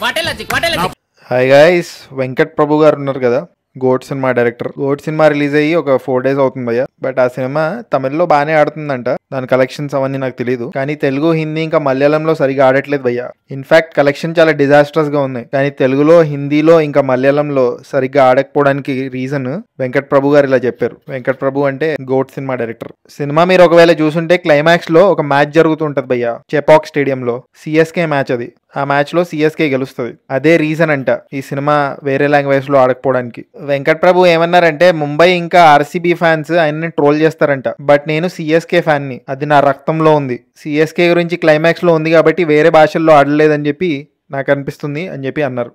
Hi guys, Venkat ప్రభు గారు ఉన్నారు కదా, GOAT cinema director. GOAT cinema release అయ్యి ఒక 4 days అవుతుంది భయ్య. బట్ ఆ సినిమా తమిళ్లో బాగానే ఆడుతుందంట. దాని కలెక్షన్స్ అవన్నీ నాకు తెలియదు, కానీ తెలుగు, హిందీ ఇంకా మలయాళంలో సరిగా ఆడట్లేదు భయ్య. ఇన్ఫాక్ట్ కలెక్షన్ చాలా డిజాస్ట్రస్ గా ఉన్నాయి. కానీ తెలుగులో, హిందీలో ఇంకా మలయాళంలో సరిగ్గా ఆడకపోవడానికి రీజన్ వెంకట్ ప్రభు గారు ఇలా చెప్పారు. వెంకట్ ప్రభు అంటే గోట్ సినిమా డైరెక్టర్. సినిమా మీరు ఒకవేళ చూసుంటే క్లైమాక్స్ లో ఒక మ్యాచ్ జరుగుతుంటది భయ్య, చెపాక్ స్టేడియంలో. సిఎస్కే మ్యాచ్ అది. ఆ మ్యాచ్ లో సిఎస్కే గెలుస్తుంది. అదే రీజన్ అంట ఈ సినిమా వేరే లాంగ్వేజ్ లో ఆడకపోవడానికి. వెంకట్ ప్రభు ఏమన్నారంటే, ముంబై ఇంకా ఆర్సీబీ ఫ్యాన్స్ ఆయన్ని ట్రోల్ చేస్తారంట, బట్ నేను సిఎస్కే ఫ్యాన్ ని, అది నా రక్తంలో ఉంది. సిఎస్కే గురించి క్లైమాక్స్ లో ఉంది కాబట్టి వేరే భాషల్లో ఆడలేదని చెప్పి నాకు అనిపిస్తుంది అని చెప్పి అన్నారు.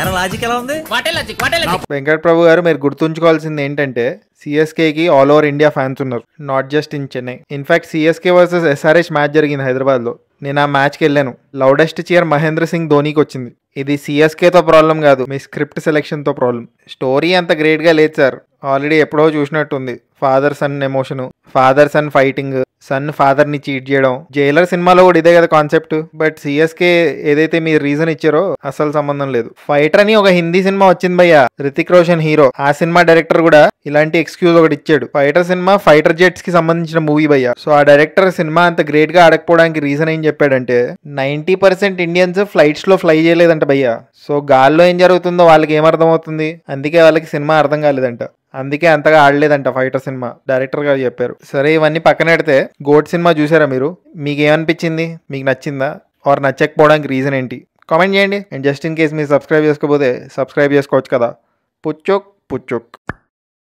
వెంకట్ ప్రభు గారు, మీరు గుర్తుంచుకోవాల్సింది ఏంటంటే, సిఎస్కేకి ఆల్ ఓవర్ ఇండియా ఫ్యాన్స్ ఉన్నారు, not just in Chennai. In fact CSK versus SRH match జరిగింది హైదరాబాద్ లో. నేను ఆ మ్యాచ్కి వెళ్ళాను. లౌడెస్ట్ చీర్ మహేంద్ర సింగ్ ధోనీకి వచ్చింది. ఇది సిఎస్కేతో ప్రాబ్లం కాదు, మీ స్క్రిప్ట్ సెలెక్షన్తో ప్రాబ్లం. స్టోరీ అంత గ్రేట్గా లేదు సార్. ఆల్రెడీ ఎప్పుడో చూసినట్టుంది. Father son emotion, father son fighting, son father ని చీట్ చేయడం. జైలర్ సినిమాలో కూడా ఇదే కదా కాన్సెప్ట్. బట్ సిఎస్కే ఏదైతే మీరు రీజన్ ఇచ్చారో అసలు సంబంధం లేదు. ఫైటర్ అని ఒక హిందీ సినిమా వచ్చింది భయ్య, రితిక్ రోషన్ హీరో. ఆ సినిమా డైరెక్టర్ కూడా ఇలాంటి ఎక్స్క్యూజ్ ఒకటి ఇచ్చాడు. ఫైటర్ సినిమా ఫైటర్ జెట్స్ కి సంబంధించిన మూవీ భయ్య. సో ఆ డైరెక్టర్ సినిమా అంత గ్రేట్ గా ఆడకపోవడానికి రీజన్ ఏం చెప్పాడంటే, 90% ఇండియన్స్ ఫ్లైట్స్ లో ఫ్లై చేయలేదంట భయ్య. సో గాల్లో ఏం జరుగుతుందో వాళ్ళకి ఏమర్థం అవుతుంది, అందుకే వాళ్ళకి సినిమా అర్థం కాలేదంట. అందుకే అంతగా ఆడలేదంట ఫైటర్ సినిమా, డైరెక్టర్ గారు చెప్పారు. సరే, ఇవన్నీ పక్కన పెడితే గోట్ సినిమా చూసారా మీరు? మీకు ఏమనిపించింది? మీకు నచ్చిందా? ఆర్ నచ్చకపోవడానికి రీజన్ ఏంటి? కామెంట్ చేయండి. అండ్ జస్ట్ ఇన్ కేస్ మీరు సబ్స్క్రైబ్ చేసుకోకపోతే సబ్స్క్రైబ్ చేసుకోవచ్చు కదా. పుచ్చుక్ పుచ్చుక్.